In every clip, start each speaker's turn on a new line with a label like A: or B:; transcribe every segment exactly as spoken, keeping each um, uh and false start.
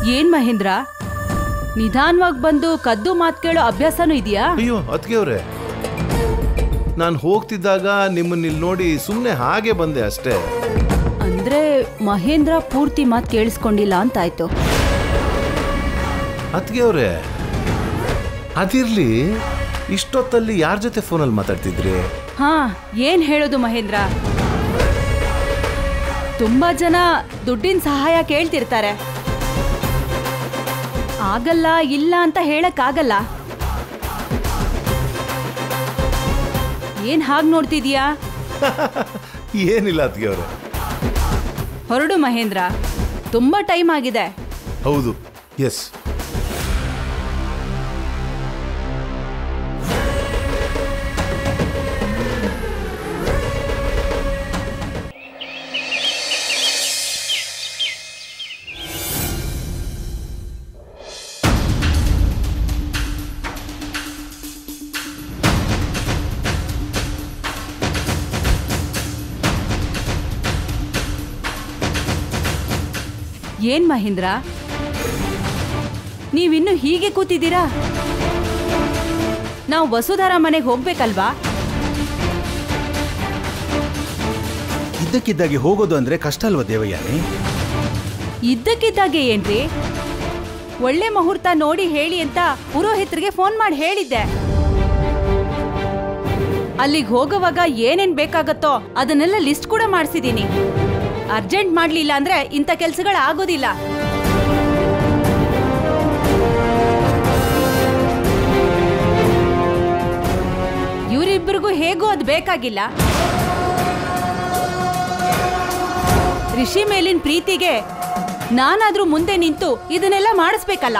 A: ಏನ್ ಮಹೇಂದ್ರ, ನಿಧಾನವಾಗಿ ಬಂದು ಕದ್ದು ಮಾತು ಕೇಳೋ ಅಭ್ಯಾಸನೂ ಇದೆಯಾ?
B: ಅಯ್ಯೋ ಅದ್ಕೆ ಅವ್ರೆ, ನಾನು ಹೋಗ್ತಿದ್ದಾಗ ನಿಮ್ಮನ್ನ ಇಲ್ಲಿ ನೋಡಿ ಸುಮ್ಮನೆ ಹಾಗೆ ಬಂದೆ ಅಷ್ಟೇ.
A: ಅಂದ್ರೆ ಮಹೇಂದ್ರ ಪೂರ್ತಿ ಮಾತು ಕೇಳಿಸ್ಕೊಂಡಿಲ್ಲ ಅಂತಾಯ್ತು.
B: ಅದ್ಕೆ ಅವ್ರೆ, ಅದಿರ್ಲಿ, ಇಷ್ಟೊತ್ತಲ್ಲಿ ಯಾರ ಜೊತೆ ಫೋನಲ್ಲಿ ಮಾತಾಡ್ತಿದ್ರಿ?
A: ಹಾ, ಏನ್ ಹೇಳೋದು ಮಹೇಂದ್ರ, ತುಂಬಾ ಜನ ದುಡ್ಡಿನ ಸಹಾಯ ಕೇಳ್ತಿರ್ತಾರೆ. ಆಗಲ್ಲ ಇಲ್ಲ ಅಂತ ಹೇಳಕ್ಕಾಗಲ್ಲ. ಏನ್ ಹಾಗೆ ನೋಡ್ತಿದ್ಯಾ?
B: ಏನಿಲ್ಲ ಅದ್ಕೆ ಅವ್ರೆ.
A: ಹೊರಡು ಮಹೇಂದ್ರ, ತುಂಬಾ ಟೈಮ್ ಆಗಿದೆ.
B: ಹೌದು, ಎಸ್.
A: ಏನ್ ಮಹೇಂದ್ರ, ನೀವಿನ್ನು ಹೀಗೆ ಕೂತಿದ್ದೀರಾ? ನಾವು ವಸುಂಧರ ಮನೆಗೆ ಹೋಗ್ಬೇಕಲ್ವಾ?
C: ಇದ್ದಕ್ಕಿದ್ದಾಗೆ ಹೋಗೋದು ಅಂದ್ರೆ ಕಷ್ಟ ಅಲ್ವಾ ದೇವಯ್ಯನೇ?
A: ಇದ್ದಕ್ಕಿದ್ದಾಗೆ ಏನ್ರಿ? ಒಳ್ಳೆ ಮುಹೂರ್ತ ನೋಡಿ ಹೇಳಿ ಅಂತ ಪುರೋಹಿತರಿಗೆ ಫೋನ್ ಮಾಡಿ ಹೇಳಿದ್ದೆ. ಅಲ್ಲಿಗೆ ಹೋಗುವಾಗ ಏನೇನ್ ಬೇಕಾಗತ್ತೋ ಅದನ್ನೆಲ್ಲ ಲಿಸ್ಟ್ ಕೂಡ ಮಾಡಿಸಿದೀನಿ. ಅರ್ಜೆಂಟ್ ಮಾಡ್ಲಿಲ್ಲ ಅಂದ್ರೆ ಇಂಥ ಕೆಲ್ಸಗಳು ಆಗೋದಿಲ್ಲ. ಇವರಿಬ್ಬರಿಗೂ ಹೇಗೂ ಅದು ಬೇಕಾಗಿಲ್ಲ. ಋಷಿ ಮೇಲಿನ ಪ್ರೀತಿಗೆ ನಾನಾದ್ರೂ ಮುಂದೆ ನಿಂತು ಇದನ್ನೆಲ್ಲ ಮಾಡಿಸ್ಬೇಕಲ್ಲ.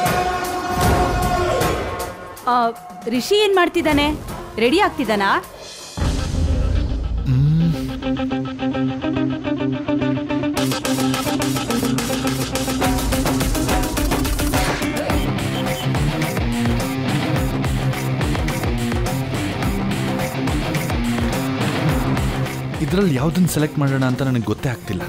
A: ಋಷಿ ಏನ್ ಮಾಡ್ತಿದ್ದಾನೆ? ರೆಡಿ ಆಗ್ತಿದ್ದಾನಾ?
D: ಇದರಲ್ಲಿ ಯಾವುದನ್ನು ಸೆಲೆಕ್ಟ್ ಮಾಡೋಣ ಅಂತ ನನಗೆ ಗೊತ್ತೇ ಆಗ್ತಿಲ್ಲ.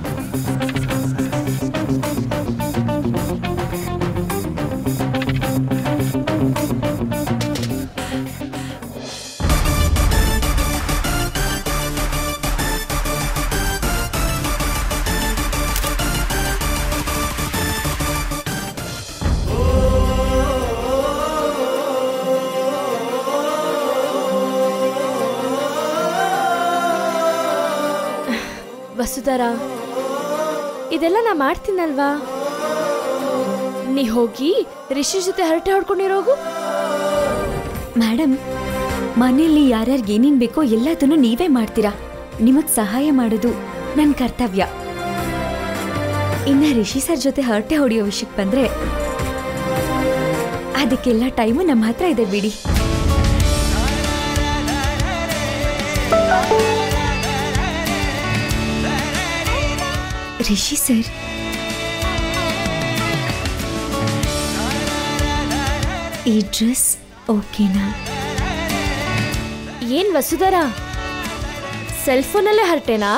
E: ವಸುಂಧರ, ಇದೆಲ್ಲ ನಾ ಮಾಡ್ತೀನಲ್ವಾ? ನೀ ಹೋಗಿ ರಿಷಿ ಜೊತೆ ಹರಟೆ ಹೊಡ್ಕೊಂಡಿರೋಗು.
F: ಮೇಡಮ್, ಮನೆಯಲ್ಲಿ ಯಾರ್ಯಾರಿಗೆ ಏನೇನು ಬೇಕೋ ಎಲ್ಲದನ್ನು ನೀವೇ ಮಾಡ್ತೀರಾ. ನಿಮಗೆ ಸಹಾಯ ಮಾಡೋದು ನನ್ನ ಕರ್ತವ್ಯ. ಇನ್ನು ರಿಷಿ ಸರ್ ಜೊತೆ ಹರಟೆ ಹೊಡೆಯೋ ವಿಷಯಕ್ಕೆ ಬಂದರೆ ಅದಕ್ಕೆಲ್ಲ ಟೈಮು ನಮ್ಮ ಹತ್ರ ಇದೆ ಬಿಡಿ. ರಿಷಿ ಸರ್, ಈ ಡ್ರೆಸ್ ಓಕೆನಾ?
E: ಏನ್ ವಸುಂಧರ, ಸೆಲ್ ಫೋನಲ್ಲೇ ಹರಟೆನಾ?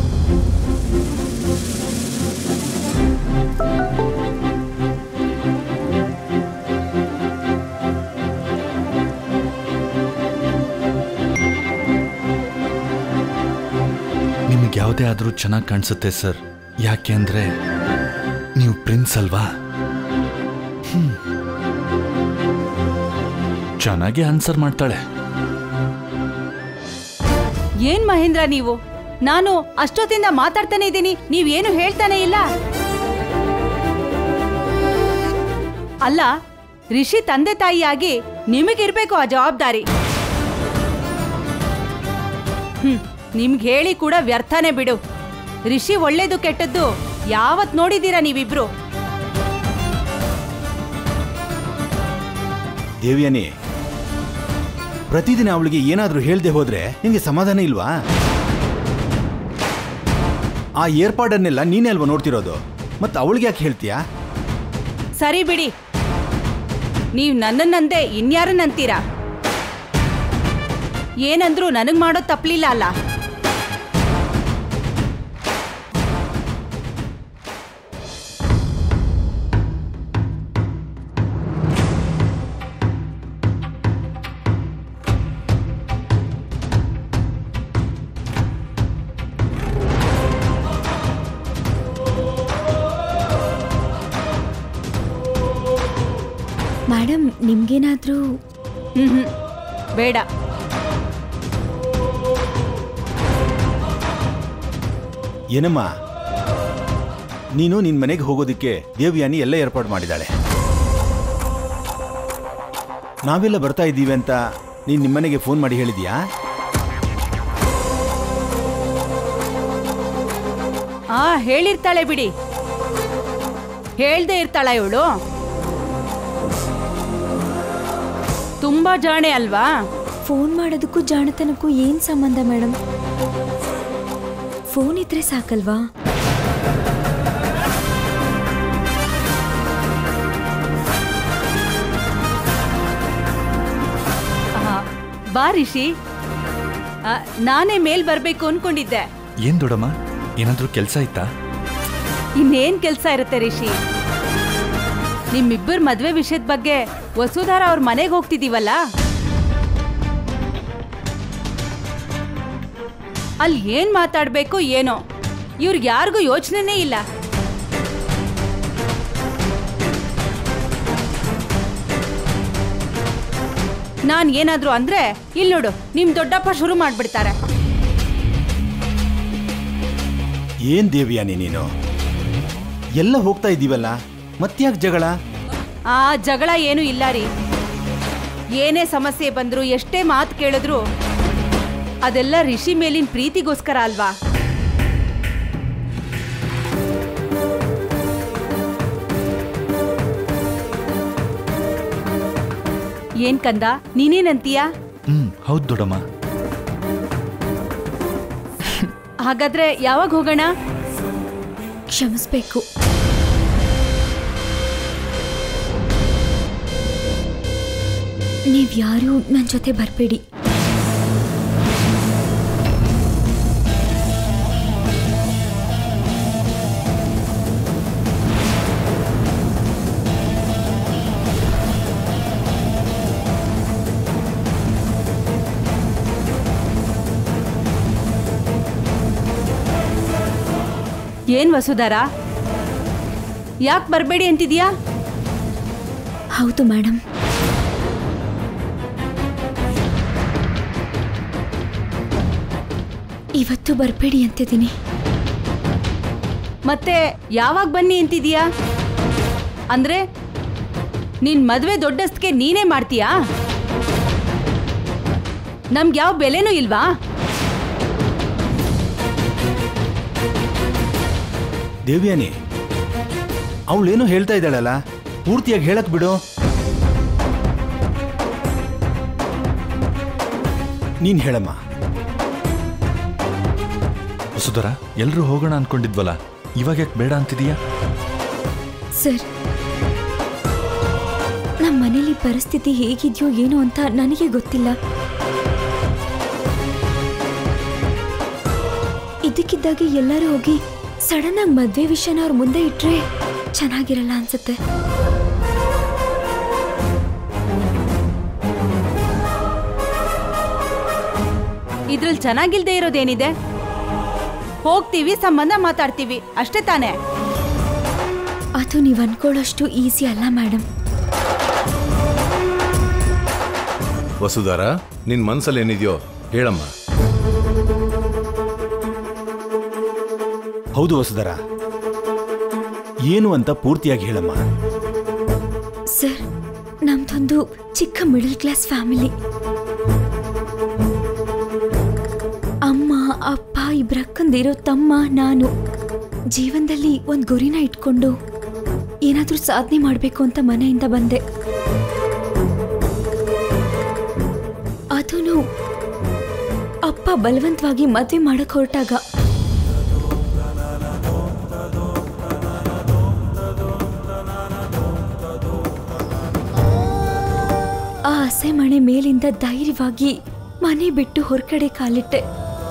D: ನಿಮ್ಗೆ ಯಾವುದೇ ಆದರೂ ಚೆನ್ನಾಗಿ ಕಾಣಿಸುತ್ತೆ ಸರ್. ಯಾಕೆ ಅಂದ್ರೆ ನೀವು ಪ್ರಿನ್ಸ್ ಅಲ್ವಾ? ಹ್ಮ್, ಚೆನ್ನಾಗಿ ಆನ್ಸರ್ ಮಾಡ್ತಾಳೆ.
A: ಏನ್ ಮಹೇಂದ್ರ ನೀವು? ನಾನು ಅಷ್ಟೊತ್ತಿಂದ ಮಾತಾಡ್ತಾನೆ ಇದ್ದೀನಿ, ನೀವೇನು ಹೇಳ್ತಾನೆ ಇಲ್ಲ. ಅಲ್ಲ, ರಿಷಿ ತಂದೆ ತಾಯಿಯಾಗಿ ನಿಮಗಿರ್ಬೇಕು ಆ ಜವಾಬ್ದಾರಿ. ಹ್ಮ್, ನಿಮ್ಗೆ ಹೇಳಿ ಕೂಡ ವ್ಯರ್ಥನೇ ಬಿಡು. ರಿಷಿ ಒಳ್ಳೇದು ಕೆಟ್ಟದ್ದು ಯಾವತ್ ನೋಡಿದ್ದೀರಾ ನೀವಿಬ್ರು?
C: ದೇವ್ಯಾನಿ, ಪ್ರತಿದಿನ ಅವಳಿಗೆ ಏನಾದರೂ ಹೇಳ್ದೆ ಹೋದ್ರೆ ನಿಮಗೆ ಸಮಾಧಾನ ಇಲ್ವಾ? ಆ ಏರ್ಪಾಡನ್ನೆಲ್ಲ ನೀನೇ ಅಲ್ವಾ ನೋಡ್ತಿರೋದು, ಮತ್ತೆ ಅವಳಿಗೆ ಯಾಕೆ ಹೇಳ್ತೀಯಾ?
A: ಸರಿ ಬಿಡಿ, ನೀವು ನನ್ನನ್ನಂದೆ ಇನ್ಯಾರನ್ನಂತೀರಾ? ಏನಂದ್ರೂ ನನಗ್ ಮಾಡೋದು ತಪ್ಪಲಿಲ್ಲ ಅಲ್ಲ.
F: ಮೇಡಮ್ ನಿಮ್ಗೇನಾದ್ರೂ
A: ಹ್ಮ್ ಬೇಡ.
C: ಏನಮ್ಮ ನೀನು ನಿನ್ ಮನೆಗೆ ಹೋಗೋದಿಕ್ಕೆ ದೇವ್ಯಾನಿ ಎಲ್ಲ ಏರ್ಪಾಡು ಮಾಡಿದಾಳೆ. ನಾವೆಲ್ಲ ಬರ್ತಾ ಇದ್ದೀವಿ ಅಂತ ನೀನ್ ನಿಮ್ಮನೆಗೆ ಫೋನ್ ಮಾಡಿ ಹೇಳಿದ್ಯಾ?
A: ಆ ಹೇಳಿರ್ತಾಳೆ ಬಿಡಿ. ಹೇಳ್ದೆ ಇರ್ತಾಳ ಇವಳು. ತುಂಬಾ ಜಾಣೆ ಅಲ್ವಾ?
F: ಫೋನ್ ಮಾಡೋದಕ್ಕೂ ಜಾಣತನಕ್ಕೂ ಏನ್ ಸಂಬಂಧ ಮೇಡಮ್? ಫೋನ್ ಇದ್ರೆ ಸಾಕಲ್ವಾ?
A: ಬಾ ರಿಷಿ. ನಾನೇ ಮೇಲ್ ಬರ್ಬೇಕು ಅನ್ಕೊಂಡಿದ್ದೆ.
D: ಏನ್ ದೊಡ್ಡಮ್ಮ, ಏನಾದ್ರೂ ಕೆಲ್ಸ ಇತ್ತಾ?
A: ಇನ್ನೇನ್ ಕೆಲ್ಸ ಇರುತ್ತೆ ರಿಷಿ? ನಿಮ್ಮಿಬ್ಬರ ಮದ್ವೆ ವಿಷಯದ ಬಗ್ಗೆ ವಸುಧಾರ ಅವ್ರ ಮನೆಗೆ ಹೋಗ್ತಿದೀವಲ್ಲ, ಅಲ್ಲಿ ಏನ್ ಮಾತಾಡ್ಬೇಕು ಏನೋ, ಇವ್ರಿಗೆ ಯಾರಿಗೂ ಯೋಚನೆನೇ ಇಲ್ಲ. ನಾನ್ ಏನಾದ್ರು ಅಂದ್ರೆ ಇಲ್ಲಿ ನೋಡು, ನಿಮ್ ದೊಡ್ಡಪ್ಪ ಶುರು ಮಾಡ್ಬಿಡ್ತಾರೆ.
C: ಏನ್ ದೇವ್ಯಾನಿ ನೀನು? ಎಲ್ಲ ಹೋಗ್ತಾ ಇದ್ದೀವಲ್ಲ, ಮತ್ತ್ಯಾಕ್ ಜಗಳ?
A: ಆ ಜಗಳ ಏನು ಇಲ್ಲ ರೀ. ಏನೇ ಸಮಸ್ಯೆ ಬಂದ್ರು, ಎಷ್ಟೇ ಮಾತು ಕೇಳಿದ್ರು ಅದೆಲ್ಲ ರಿಷಿ ಮೇಲಿನ ಪ್ರೀತಿಗೋಸ್ಕರ ಅಲ್ವಾ? ಏನ್ ಕಂದ, ನೀನೇನಂತೀಯ?
D: ಹ್ಮ್ ಹೌದ್ ದೊಡ್ಡಮ್ಮ.
A: ಹಾಗಾದ್ರೆ ಯಾವಾಗ ಹೋಗೋಣ?
F: ಕ್ಷಮಿಸ್ಬೇಕು. ನೀವ್ಯಾರೂ ನನ್ನ ಜೊತೆ ಬರಬೇಡಿ.
A: ಏನ್ ವಸುಧಾರ, ಯಾಕೆ ಬರಬೇಡಿ ಅಂತಿದ್ಯಾ?
F: ಹೌದು ಮೇಡಮ್. ಇವತ್ತು ಬರಬೇಡಿ ಅಂತಿದ್ದೀನಿ.
A: ಮತ್ತೆ ಯಾವಾಗ ಬನ್ನಿ ಅಂತಿದ್ಯಾ? ಅಂದ್ರೆ ನಿನ್ ಮದ್ವೆ ದೊಡ್ಡಸ್ತಿಗೆ ನೀನೇ ಮಾಡ್ತೀಯಾ? ನಮ್ಗೆ ಯಾವ ಬೆಲೆನೂ ಇಲ್ವಾ?
C: ದೇವ್ಯಾನಿ, ಅವಳೇನೋ ಹೇಳ್ತಾ ಇದ್ದಾಳಲ್ಲ, ಪೂರ್ತಿಯಾಗಿ ಹೇಳಕ್ ಬಿಡು. ನೀನ್ ಹೇಳಮ್ಮ.
D: ವಸುಧರ, ಎಲ್ರೂ ಹೋಗೋಣ ಅನ್ಕೊಂಡಿದ್ವಲ್ಲ, ಇವಾಗ ಯಾಕೆ ಬೇಡ ಅಂತಿದೀಯಾ?
F: ಸರ್, ನಮ್ಮ ಮನೇಲಿ ಪರಿಸ್ಥಿತಿ ಹೇಗಿದೆಯೋ ಏನೋ ಅಂತ ನನಗೆ ಗೊತ್ತಿಲ್ಲ. ಇದಕ್ಕಿದ್ದಾಗೆ ಎಲ್ಲರೂ ಹೋಗಿ ಸಡನ್ ಆಗಿ ಮದ್ವೆ ವಿಷಯನ ಅವ್ರ ಮುಂದೆ ಇಟ್ರೆ ಚೆನ್ನಾಗಿರಲ್ಲ ಅನ್ಸುತ್ತೆ.
A: ಇದ್ರಲ್ಲಿ ಚೆನ್ನಾಗಿಲ್ದೇ ಇರೋದೇನಿದೆ? ಹೋಗ್ತೀವಿ, ಸಂಬಂಧ ಮಾತಾಡ್ತೀವಿ, ಅಷ್ಟೇ ತಾನೇ?
F: ಅದು ನೀವು ಅನ್ಕೊಳ್ಳೋಷ್ಟು ಈಸಿ ಅಲ್ಲ ಮೇಡಮ್.
B: ವಸುಧಾರ, ನಿನ್ ಮನ್ಸಲ್ಲಿ ಏನಿದೆಯೋ ಹೇಳಮ್ಮ.
C: ಹೌದು ವಸುಧರ, ಏನು ಅಂತ ಪೂರ್ತಿಯಾಗಿ ಹೇಳಮ್ಮ.
F: ಸರ್, ನಮ್ದೊಂದು ಚಿಕ್ಕ ಮಿಡಲ್ ಕ್ಲಾಸ್ ಫ್ಯಾಮಿಲಿ. ಅಮ್ಮ ಅಪ್ಪ ಇಬ್ರಕ್ಕಂದಿರೋ ತಮ್ಮ ನಾನು ಜೀವನದಲ್ಲಿ ಒಂದು ಗುರಿನ ಇಟ್ಕೊಂಡು ಏನಾದ್ರೂ ಸಾಧನೆ ಮಾಡಬೇಕು ಅಂತ ಮನೆಯಿಂದ ಬಂದೆ. ಅದೂ ಅಪ್ಪ ಬಲವಂತವಾಗಿ ಮದುವೆ ಮಾಡಕ್ ಹೊರಟಾಗ ಆ ಹಸೆ ಮನೆ ಮೇಲಿಂದ ಧೈರ್ಯವಾಗಿ ಮನೆ ಬಿಟ್ಟು ಹೊರಗಡೆ ಕಾಲಿಟ್ಟೆ.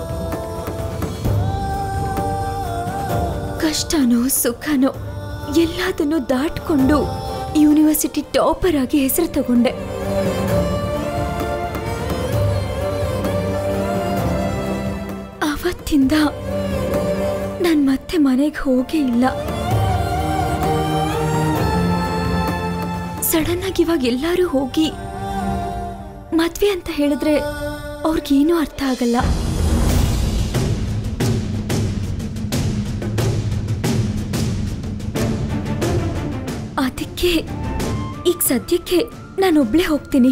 F: ಕಷ್ಟನೋ ಸುಖನೋ ಎಲ್ಲದನ್ನು ದಾಟ್ಕೊಂಡು ಯೂನಿವರ್ಸಿಟಿ ಟಾಪರ್ ಆಗಿ ಹೆಸರು ತಗೊಂಡೆ. ಅವತ್ತಿಂದ ನಾನು ಮತ್ತೆ ಮನೆಗೆ ಹೋಗೇ ಇಲ್ಲ. ಸಡನ್ ಆಗಿ ಇವಾಗ ಎಲ್ಲರೂ ಹೋಗಿ ಮದ್ವೆ ಅಂತ ಹೇಳಿದ್ರೆ ಅವ್ರಿಗೇನೂ ಅರ್ಥ ಆಗಲ್ಲ. ಅದಕ್ಕೆ ಈಗ ಸದ್ಯಕ್ಕೆ ನಾನೊಬ್ಳೇ ಹೋಗ್ತೀನಿ.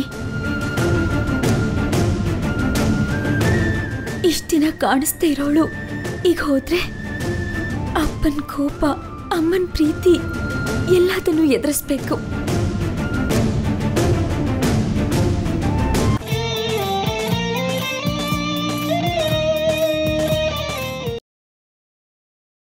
F: ಇಷ್ಟ ದಿನ ಕಾಣಿಸ್ತಾ ಇರೋಳು ಈಗ ಹೋದ್ರೆ ಅಪ್ಪನ ಕೋಪ, ಅಮ್ಮನ ಪ್ರೀತಿ ಎಲ್ಲದನ್ನು ಎದುರಿಸ್ಬೇಕು.